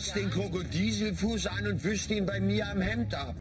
fasst den Krokodilfuß an und wischt ihn bei mir am Hemd ab.